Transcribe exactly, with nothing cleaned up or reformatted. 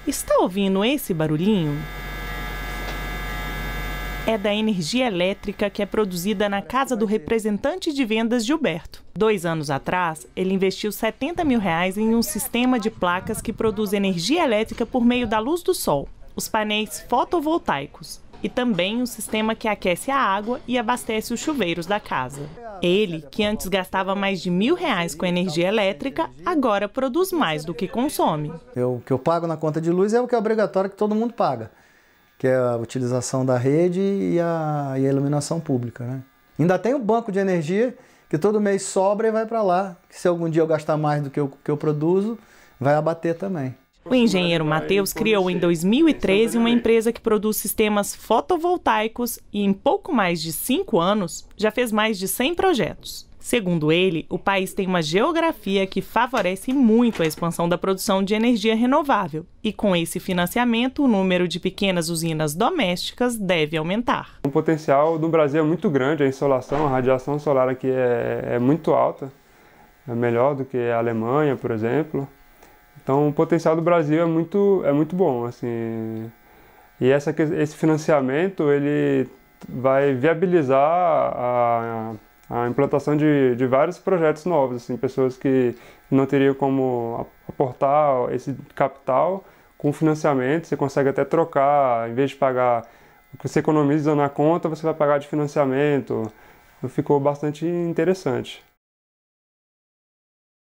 Está ouvindo esse barulhinho? É da energia elétrica que é produzida na casa do representante de vendas Gilberto. Dois anos atrás, ele investiu setenta mil reais em um sistema de placas que produz energia elétrica por meio da luz do sol, os painéis fotovoltaicos, e também um sistema que aquece a água e abastece os chuveiros da casa. Ele, que antes gastava mais de mil reais com energia elétrica, agora produz mais do que consome. Eu, o que eu pago na conta de luz é o que é obrigatório, que todo mundo paga, que é a utilização da rede e a, e a iluminação pública, né? Ainda tem o banco de energia, que todo mês sobra e vai para lá, que se algum dia eu gastar mais do que eu, que eu produzo, vai abater também. O engenheiro Matheus criou em dois mil e treze uma empresa que produz sistemas fotovoltaicos e em pouco mais de cinco anos já fez mais de cem projetos. Segundo ele, o país tem uma geografia que favorece muito a expansão da produção de energia renovável e com esse financiamento o número de pequenas usinas domésticas deve aumentar. O potencial do Brasil é muito grande, a insolação, a radiação solar aqui é, é muito alta, é melhor do que a Alemanha, por exemplo. Então o potencial do Brasil é muito, é muito bom, assim, e essa, esse financiamento ele vai viabilizar a, a implantação de, de vários projetos novos, assim, pessoas que não teriam como aportar esse capital com financiamento, você consegue até trocar, em vez de pagar o que você economiza na conta, você vai pagar de financiamento, ficou bastante interessante.